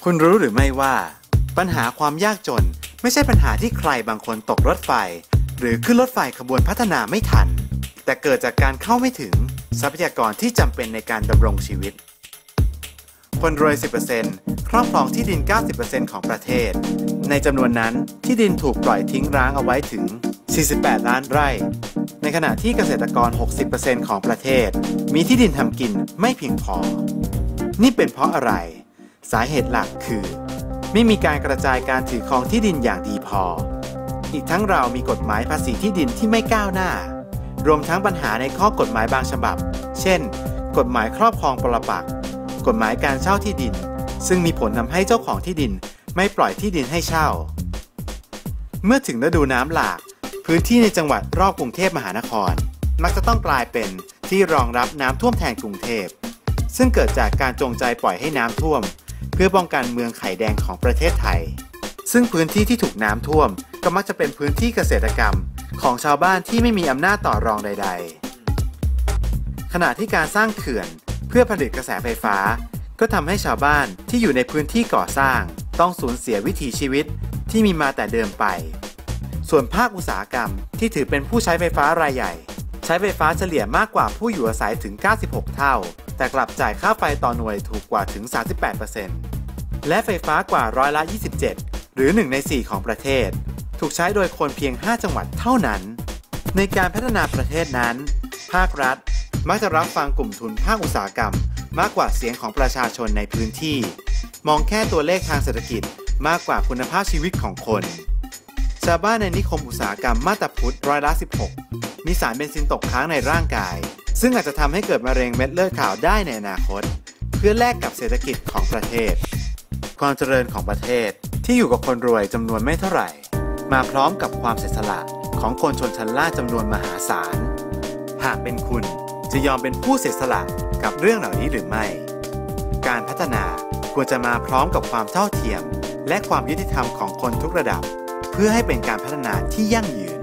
คุณรู้หรือไม่ว่าปัญหาความยากจนไม่ใช่ปัญหาที่ใครบางคนตกรถไฟหรือขึ้นรถไฟขบวนพัฒนาไม่ทันแต่เกิดจากการเข้าไม่ถึงทรัพยากรที่จำเป็นในการดำรงชีวิตคนรวย 10% ครอบครองที่ดิน 90% ของประเทศในจำนวนนั้นที่ดินถูกปล่อยทิ้งร้างเอาไว้ถึง48ล้านไร่ในขณะที่เกษตรกร 60% ของประเทศมีที่ดินทำกินไม่เพียงพอนี่เป็นเพราะอะไรสาเหตุหลักคือไม่มีการกระจายการถือครองที่ดินอย่างดีพออีกทั้งเรามีกฎหมายภาษีที่ดินที่ไม่ก้าวหน้ารวมทั้งปัญหาในข้อกฎหมายบางฉบับเช่นกฎหมายครอบครองปรปักษ์กฎหมายการเช่าที่ดินซึ่งมีผลทำให้เจ้าของที่ดินไม่ปล่อยที่ดินให้เช่าเมื่อถึงฤดูน้ำหลากพื้นที่ในจังหวัดรอบกรุงเทพมหานครมักจะต้องกลายเป็นที่รองรับน้ำท่วมแทนกรุงเทพซึ่งเกิดจากการจงใจปล่อยให้น้ำท่วมเพื่อป้องกันเมืองไข่แดงของประเทศไทยซึ่งพื้นที่ที่ถูกน้ำท่วมก็มักจะเป็นพื้นที่เกษตรกรรมของชาวบ้านที่ไม่มีอำนาจต่อรองใดๆขณะที่การสร้างเขื่อนเพื่อผลิตกระแสไฟฟ้าก็ทำให้ชาวบ้านที่อยู่ในพื้นที่ก่อสร้างต้องสูญเสียวิถีชีวิตที่มีมาแต่เดิมไปส่วนภาคอุตสาหกรรมที่ถือเป็นผู้ใช้ไฟฟ้ารายใหญ่ใช้ไฟฟ้าเฉลี่ยมากกว่าผู้อยู่อาศัยถึง96เท่าแต่กลับจ่ายค่าไฟต่อหน่วยถูกกว่าถึง 38% และไฟฟ้ากว่า27%หรือ1ใน4ของประเทศถูกใช้โดยคนเพียง5จังหวัดเท่านั้นในการพัฒนาประเทศนั้นภาครัฐมักจะรับฟังกลุ่มทุนภาคอุตสาหกรรมมากกว่าเสียงของประชาชนในพื้นที่มองแค่ตัวเลขทางเศรษฐกิจมากกว่าคุณภาพชีวิตของคนชาวบ้านในนิคมอุตสาหกรรมมาบตาพุธ16%มีสารเบนซินตกค้างในร่างกายซึ่งอาจจะทำให้เกิดมะเร็งเม็ดเลือดขาวได้ในอนาคตเพื่อแลกกับเศรษฐกิจของประเทศความเจริญของประเทศที่อยู่กับคนรวยจำนวนไม่เท่าไหร่มาพร้อมกับความเสียสละของคนชนชั้นล่างจำนวนมหาศาลหากเป็นคุณจะยอมเป็นผู้เสียสละกับเรื่องเหล่านี้หรือไม่การพัฒนาควรจะมาพร้อมกับความเท่าเทียมและความยุติธรรมของคนทุกระดับเพื่อให้เป็นการพัฒนาที่ยั่งยืน